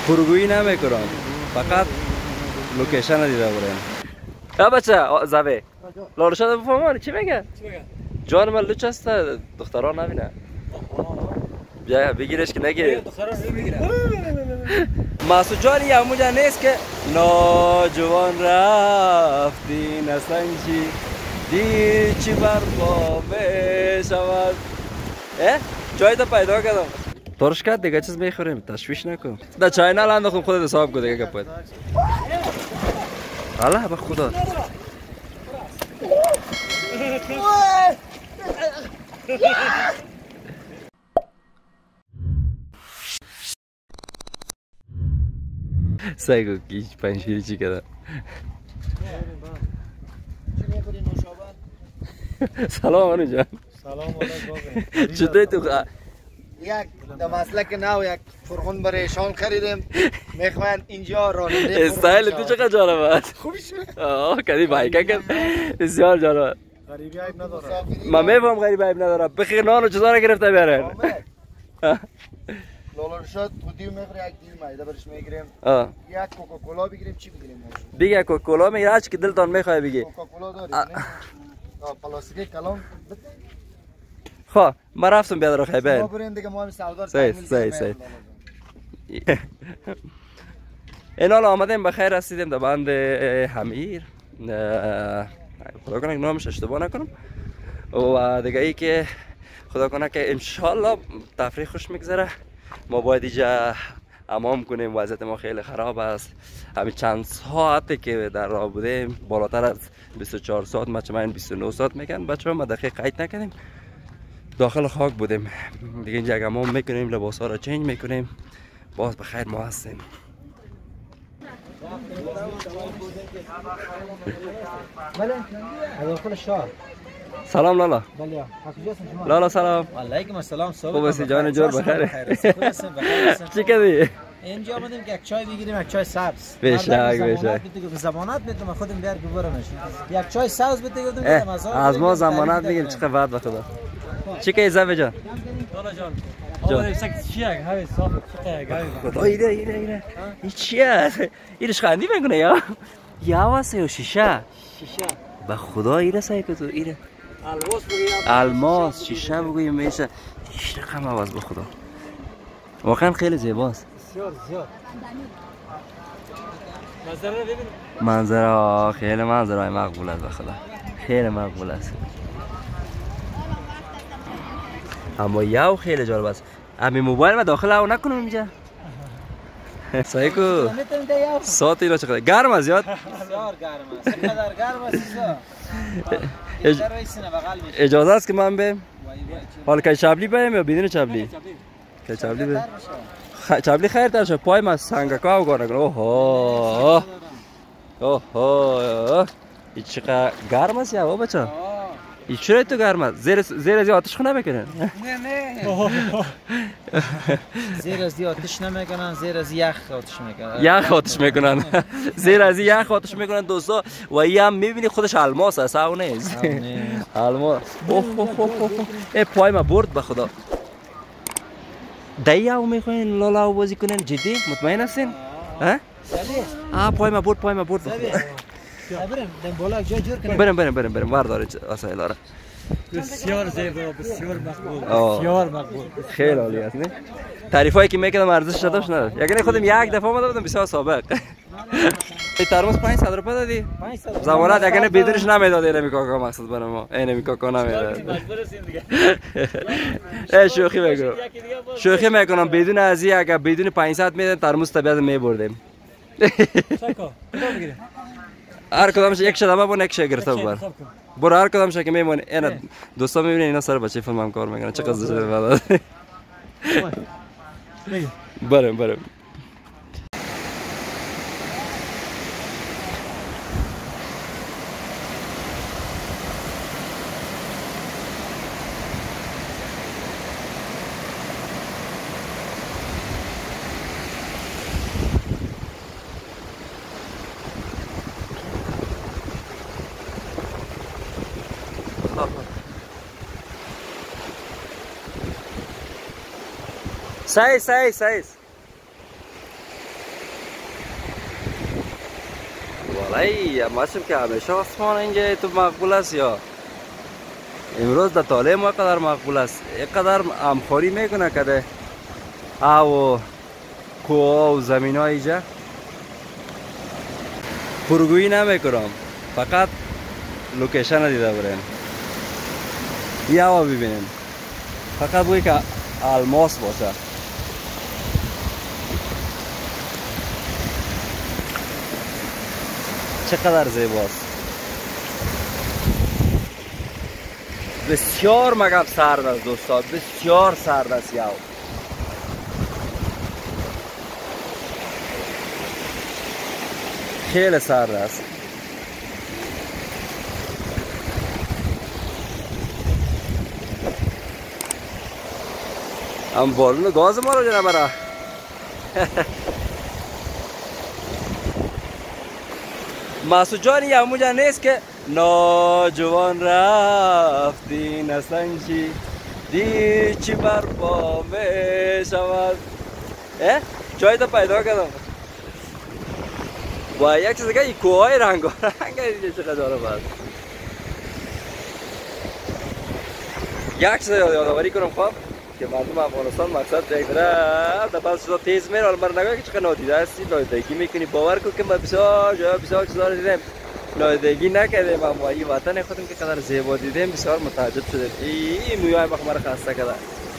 پرگویی نمیکنم، فقط لوکیشن دیده بودم. یا بچه زبه لارشاد بفهمانی چی میگه؟ جان من لوچ است، دختران نبینه. بیا بگیرش که نگیری. دختران نمیگیره. مسعود جان یه همونجا نیست که ناجوان رفتی نسنجی دیر چی برپا بشود. چای تا پیدا کردم. ترش کرد دیگه چیز میخوریم، تشویش نکن. نه چای نلانداختم، خودت حساب کن دیگه گپت. الله به خدا. سایگو گیج پنشیری چی کده. سلام آنو جان. سلام علیکم. چطوری تو؟ یک مسلک نو یک فرغون برای شان خریدیم، میخواین اینجا راننده استایل تو چقدر جالب است. خوبیش کدی بایکه کرد بسیار جالب. غریبی عیب نداره. من میفهم غریب عیب نداره. بخیر نانو چطور گرفته بیاره؟ لولر شد دیو میخوره، یک دیو مایده برش میگیریم. یک کوکاکولا بگیریم، چی بگیریم؟ بگه کوکاکولا میگیره، هر چی که دلتان میخواد بگی. کوکاکولا داریم. پلاستیکی کلام. خب ما رفتم بیاد رو خیبر. ما بریم دیگه، ما هم سردار صحیح. این حال آمدیم بخیر رسیدیم در بند حمیر. خدا کنه نامش اشتباه نکنم. و دیگه ای که خدا کنه که انشالله تفریح خوش میگذره. ما باید اینجا حمام کنیم، وضعیت ما خیلی خراب است. همین چند ساعتی که در راه بودیم، بالاتر از 24 ساعت، مچمین 29 ساعت میگن بچه‌ها، ما دقیق قید نکردیم. داخل خاک بودیم دیگه. اینجا حمام میکنیم، لباس ها را چنج میکنیم، باز بخیر ما هستیم. داخل شهر. سلام لالا. بله. لالا سلام. علیکم السلام. خوب هستی جان جور بخیر؟ چی کردی؟ اینجا آمدیم که یک چای بگیریم، یک چای سبز. بشک. زمانت میدم خودم بیار گورمش. یک چای سبز بده گفتم از ما زمانت میگیم. چقدر وقت به خدا. چی که زبه جان؟ لالا جان. آره سکت چیه؟ هاوی صاف چطور؟ خدا ایده. این چیه؟ اینش خندی میکنه یا واسه شیشه. به خدا ایره سعی که تو ایره. الماس شیشه بگویم میشه. هیچ رقم عوض به خدا. واقعا خیلی زیباست. زیاد. منظره رو ببین. منظره خیلی منظره مقبول است به خدا. خیلی مقبول است. اما یاو خیلی جالب است. امی موبایل ما داخل او نکنم اینجا. سایکو. ساعت اینا چقدر گرم است یاد؟ بسیار گرم است. چقدر گرم است اجازه است که من برم؟ حالا که چابلی برم یا بدون چابلی؟ که چابلی برم. چابلی خیرتر شد، پای ما سنگکا و گار نکنه. اوه این چقدر گرم است یا بچه؟ این چرا تو گرم است؟ زیر از آتش خونه میکنن؟ نه زیر از آتش نمیکنن، زیر از یخ آتش میکنن. یخ آتش میکنن. زیر از یخ آتش میکنن دوستا. و این هم میبینی خودش الماس است، او نیست. الماس. ای پای ما برد به خدا. دایی او میخواین لالا بازی کنین؟ جدی مطمئن هستین؟ پای ما برد. بریم واردار وسایل را. بسیار زیبا، بسیار مقبول. خیلی عالی است نه؟ تعریفایی که میکردم ارزش داشت نه. یعنی خودم یک دفعه اومده بودم بسیار سابق. این ترمز 500 روپیه دادی؟ زمانت یعنی بدونش نمیداد. اینمی کاکا مقصد برام ما. اینمی کاکا نمیداد. مجبور هستیم دیگه. شوخی میکنم بدون از این اگه بدون 500 میدن ترمز طبیعت میبردیم. چاکو کدام بگیری؟ هر کدامش یک شدمه بون یک شای گرفته ببر. برو هر کدامش که میمونه. اینا دوستا میبینن اینا سر بچه فیلم هم کار میکنن. چقدر زشته. بریم. Seis. والای ماشم که همیشه آسمان اینجا تو مقبول است یا امروز در طالع ما قدر مقبول است اینقدر همخوری میکنه که او کوه و زمین های اینجا پرگویی نمیکنم فقط لوکیشن دیده برین یه هوا ببینین فقط بوی که الماس باشه چقدر زیباست بسیار مگم سرد است دوستان بسیار سرد است یاو خیلی سرد است هم بالون گاز ما رو جنه برا مسعود جان یه همونجا نیست که ناجوان رفتی نسنجی دی چی برپا می شود چای تا پیدا کردم و یک چیز دیگه این کوهای رنگا رنگ اینجا چقدر داره باید یک چیز یادآوری کنم خواب که مردم افغانستان مقصد دیگه داره در بعض چیزا تیز میره ولی من نگاه که چقدر نادیده هستی نادیدگی میکنی باور کن که ما بسیار چیزا دیدیم نادیدگی نکردیم اما این وطن خودم که قدر زیبا دیدیم بسیار متعجب شدیم این مویای مخمر خسته کرده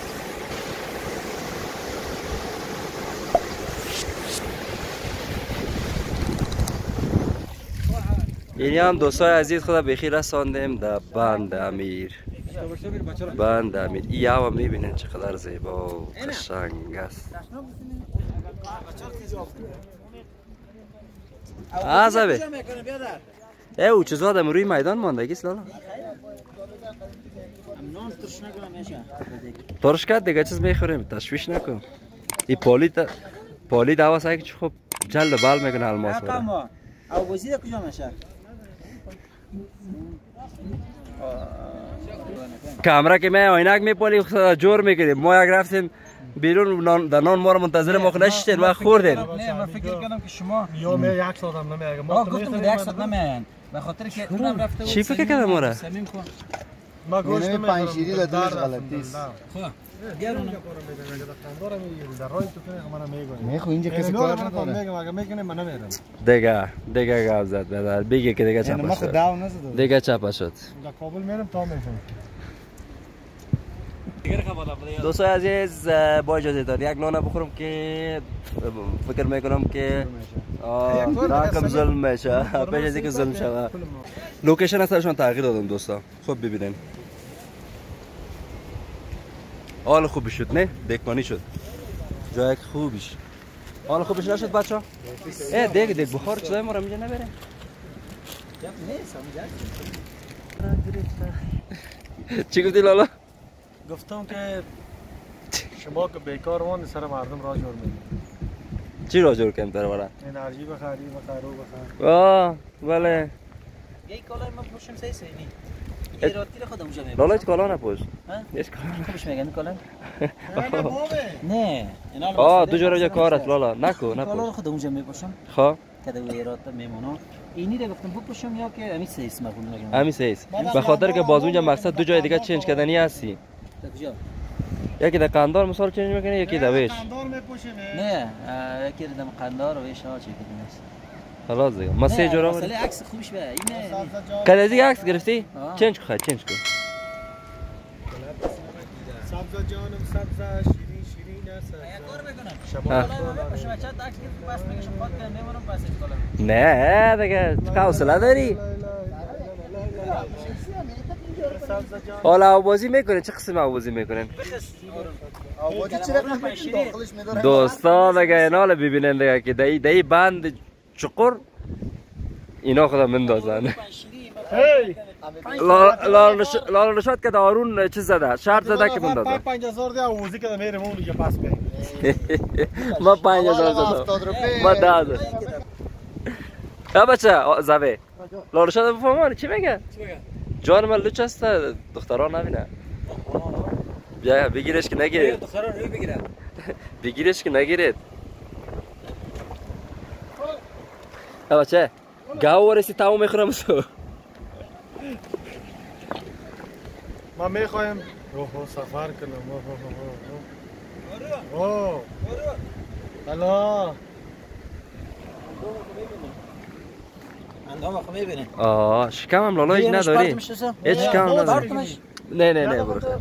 اینی هم دوستای عزیز خدا بخیر رساندیم در بند امیر بند امیر ای هم میبینین چقدر زیبا و قشنگ است آزابه او چیزا در روی میدان ماندگی است لالا ترش کرد دیگه چیز میخوریم تشویش نکن ای پالید هوا سایی که خوب جلد بال میکنه الماس او وزیر کجا میشه کامرا که می آینک میپالی جور میکنیم ما یک رفتیم بیرون در نان ما رو منتظر ما نشستین و خوردین نه من فکر کردم که شما یا می یک ساعت هم نمیاگه ما گفتم یک ساعت نمیاین به خاطر که اونم رفته چی فکر کردم ما را ما گوشت نمی پنشیری در دلش غلطی است میخو اینجا کسی کار نداره میکنه من نمیرم دیگه گاو زد بدر بگی که دیگه چپا شد دیگه چپا شد در کابل میرم تا میشم دوستای عزیز با اجازه دار یک نان بخورم که فکر میکنم که کم ظلم میشه پیش از اینکه ظلم شود لوکیشن اصلشون تغییر دادم دوستا خب ببینین حال خوبی شد نه دکمانی شد جای خوبیش حال خوبیش نشد بچه ها دیگه بخار چیزای ما رو اینجا نبره چی گفتی لالا؟ گفتم که شما که بیکار وان سر مردم را جور میدید چی را جور کنیم برای انرژی بخری بخرو بخر بله یک کالای ما پوشم سیدی ایراتی رو خودم اونجا میبرم لالا هیچ کالا نپوش ها؟ هیچ کالا نپوش خوبش میگن کالا؟ نه دو جا کار است لالا نکو کالا رو نپوش خودم اونجا میپوشم خواه کده و ایرات میمونم اینی رو گفتم بپوشم یا که امی سیس مقبول نگم امی سیس به خاطر که باز اونجا مقصد دو جای دیگه چنج کردنی هستی کجا؟ یکی در قندار مثال چنج میکنی یکی در ویش نه یکی رو دم قندار و ویش ها چی کدوم است خلاص دیگه ما سه جورا مسئله عکس خوبش به اینه کده دیگه عکس گرفتی؟ چنج کن چنج کن سبزه جانم سبزه شیرین شیرین است کار میکنم شما شما چت عکس گرفت بس میگم خاطر میمونم پس کالا نه دیگه حوصله داری حالا آوازی میکنه چه قسم آوازی میکنن آوازی چی رقم داخلش میداره دوستان دیگه اینا رو ببینن دیگه که دی بند چقر اینا خدا مندازن لال رشاد که دارون چیز زده شرط زده که مندازن 5000 دی آوازی که میرم اون دیگه پس به ما 5000 زدم ما 10000 ها بچه زوی لال رشاد بفهمان چی میگه جان من لوچ است دختران نبینه بیا بگیرش که نگیرید دختران روی بگیرن بگیرش که نگیرید ها بچه گاو ورسی تاو میخورم سو ما میخوایم اوه سفر کنم اوه حالا اندام آخه میبینه شکم هم لالا هیچ نداری هیچ شکم هم نداری نه نه نه برو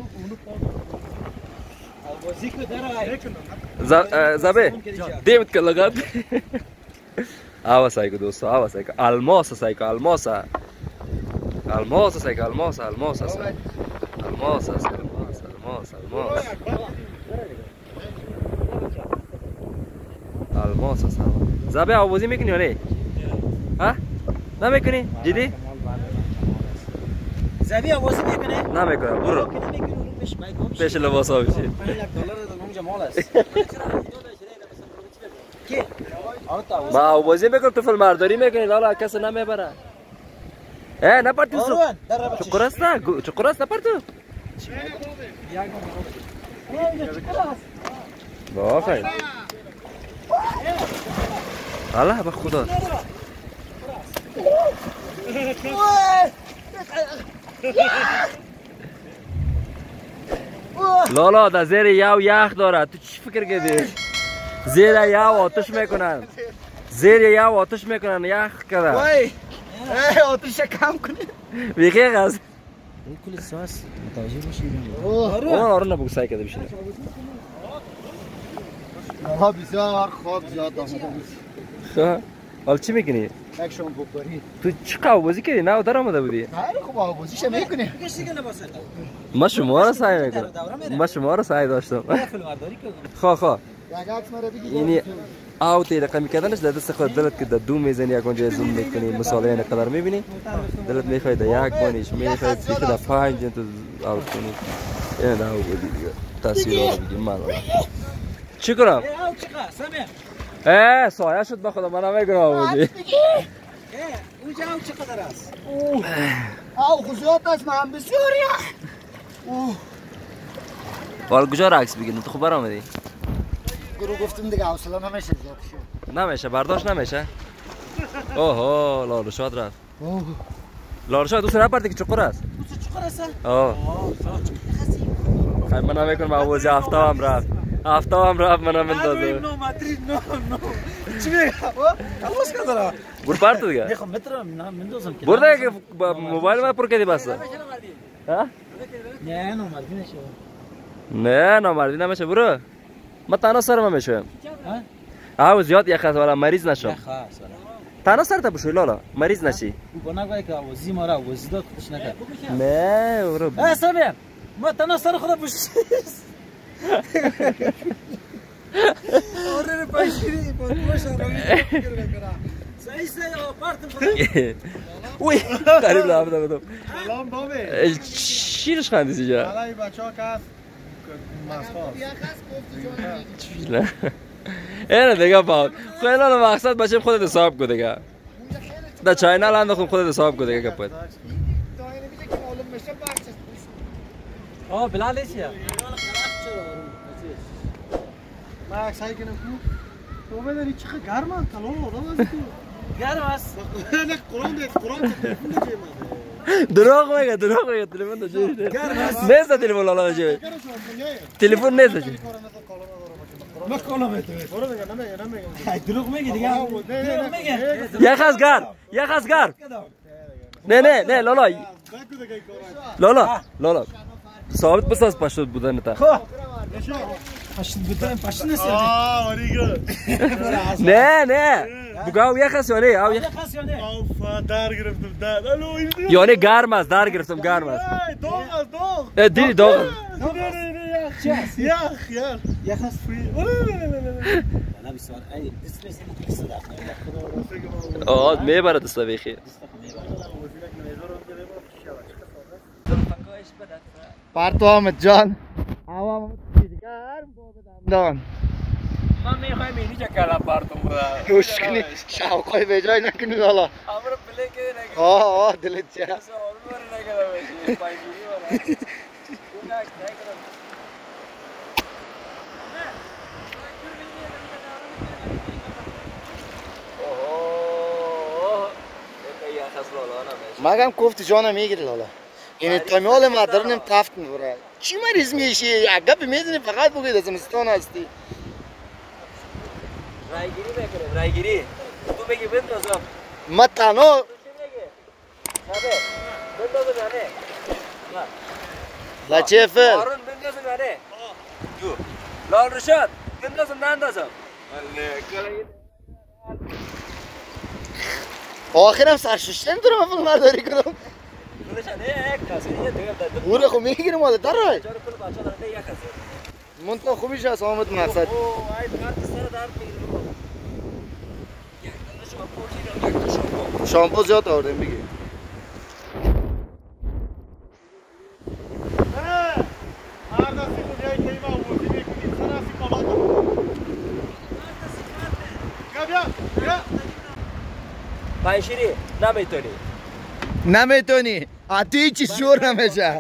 زبه دیمت که لگد آوا سایکو دوستو آوا سایکو الماس سایکو الماس الماس سایکو الماس الماس الماس الماس الماس زبه آوازی میکنی یا نه؟ ها؟ نمیکنی؟ جدی؟ زبی آوازی میکنه؟ نمیکنه برو پیش لباس ها بشی $5 اونجا مال است کی؟ با آوازی میکنم تو فیلم برداری میکنی لالا کسی نمیبره نپرتی سو چقدر است نه؟ چقدر است نپرتو؟ با خیلی الله به خدا لالا در زیر یاو یخ داره تو چی فکر کردی؟ زیر یاو آتش میکنن زیر یاو آتش میکنن یخ کرده وای آتش کم کنی بیخی غز این کل ساس متوجه باشید اون آرون نبود سعی کرده بشینه ها بسیار خواب زیاد آمده بود خب حال چی میکنی؟ یک شام بخوری تو چی قوازی کردی؟ نه در آمده بودی؟ خیلی خوب آبوزیش میکنی ما شما را سعی میکنم ما شما را سعی داشتم خواه یک عکس مرا بگی یعنی آوتی رقمی کردنش در دست خود دلت که در دو میزنی یک اونجا زوم میکنی مثال این قدر میبینی دلت میخوای در یک بانیش میخوای بیخی در 5 تو آوت کنی این در آو بودی دیگه تصویر رو بگیم من چی کنم؟ سایه شد بخدا من نمیکنم آو بودی اونجا هم چقدر است؟ آو خزیات است من بسیاری حال کجا را عکس بگیرم تو خوب برآمدی؟ گروه گفتم دیگه حوصله نمیشه زیاد شد نمیشه برداشت نمیشه اوه لالوشاد رفت لالوشاد دوست نپرده که چقدر است چقدر است؟ خیلی من نمیکنم آوازی هفته هم رفت من هم اندازه چی میگه؟ آواز کداره؟ برو پرتو دیگه میخوام متر مندازم که برو دیگه که موبایل من پر کردی بسته نه نامردی نشه نه نامردی نمیشه برو من تنها سرم میشم آو زیاد یخ است ولی مریض نشم تنها سرت بشوی لالا مریض نشی با نگوی که آوازی ما را آوازی داد کش نکرد نه برو سمیر ما تنها سر خدا بشیست آره پایشیری باش روی سعی آپارت خدا وی قریب لابد سلام بابی چیش خندی سیجا حالا این بچه ها که هست مسخاست اینه دیگه باید خیلی مقصد بچه خودت حساب کن دیگه در چاینل انداختم خودت حساب کن دیگه گپت بلال چیه؟ من عکسایی کنم تو بداری چقدر گرمه کلام آدم هستی تو گرم است نه قرآن دید تلفن دید دروغ میگه تلفن دو جیبی نیست تلفن لالا جیبی تلفن نیست جیبی ما کلام تو برو دیگه نمیگم دروغ میگه دیگه یک از گر نه لالا ثابت بساز پشت بودن تا پشت بودن پشت نیست نه بگو یک از یا نه آف در گرفتم در الو یعنی گرم است در گرفتم گرم است داغ دیدی داغ یخ هست فری انا بسوار ای دسترس اینو صدا آه میبره دستا بیخی پارتو آمد جان هوا گرم دان من میخوایم اینی چه کلا پارتو بوده روش کنی شاوقای به جای نکنی حالا امر پلی که نگه آه دلت چه آمر نگه پایگیری مگم کوفت جانم میگیره لالا این تمیال مادرنم تفت میبره چی مریض میشی عقب میدونی فقط بگید از زمستان هستی رایگیری میکنیم رایگیری تو بگی بندازم ما تنها بچه فل هارون بندازم یعنی جو لال رشاد بندازم نندازم آخرم سرششتن دارم فیلم برداری کنم اون خو میگیرم مال در رای منطقه خوبیش هست آمد مقصد شامپو زیاد آوردیم بگی پنشیری نمیتونی نمیتونی تو هیچ چیز جور نمیشه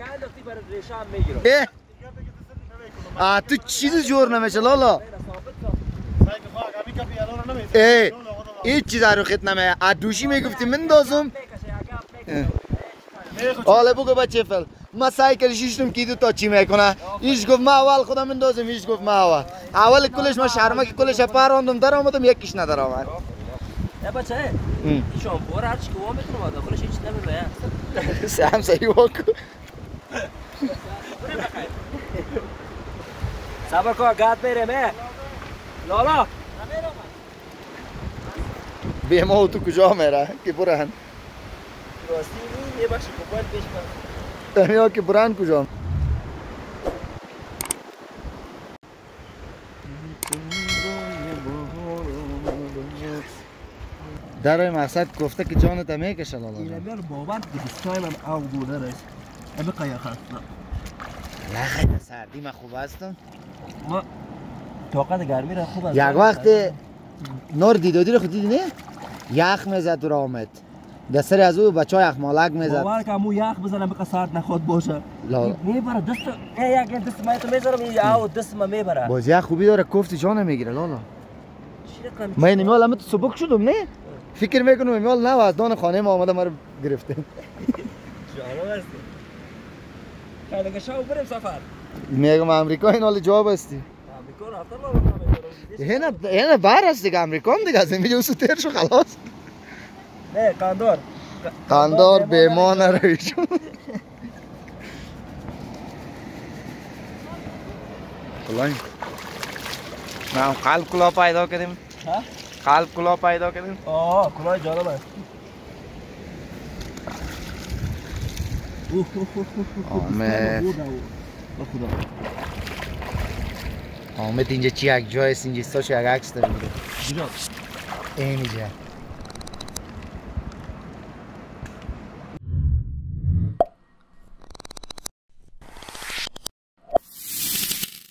تو چیز جور نمیشه لالا هیچ چیز رو خط نمیشه دوشی میگفتی من دازم حالا بگو بچه فل ما سایکل شیشتم کی دو تا چی میکنه ایش گفت ما اول خودم اندازم ایش گفت ما اول کلش ما شرمه که کلش پراندم در آمدم یکیش ندار آمد بچه این شامپو هر چی که وا میکنم داخلش هیچ نمیره سهم صحیح واکو صبر کن گاد میره لالا به ما تو کجا میره که برهن راستی یه بخش کوپال پیش من تمیا که برهن کجا در مقصد گفته که جانت میکشه لالا این میار باور دستایم هم او بوده رئیس ابی قیا خاص نه خیلی سردی ما خوب هستم ما طاقت گرمی را خوب است یک وقت نور دیدادی رو خود دیدی نه یخ میزد دور آمد دستری از او بچه ها یخ مالک میزد باور که مو یخ بزنم بقیه سرد نخواد باشه میبره دست یک دست ما تو میذارم این او دست ما میبره باز یخ خوبی داره کوفت جان میگیره لالا من نمیال همه تو سبک شدم نه فکر میکنم نمیال نه از دان خانه ما آمده ما رو گرفته جانو هستی خیلی شاو بریم سفر میگم امریکا این حال جواب هستی امریکا رفتن اینه بر هست دیگه امریکا هم دیگه از اینجا اوسو تیر شو خلاص نه قاندار بیمان رویشو کلایم ما قلب کلا پیدا کردیم قلب کلا پیدا کردیم کلاه جالب است آمد اینجا چی یک جای است اینجا استاش یک عکس داریم اینجا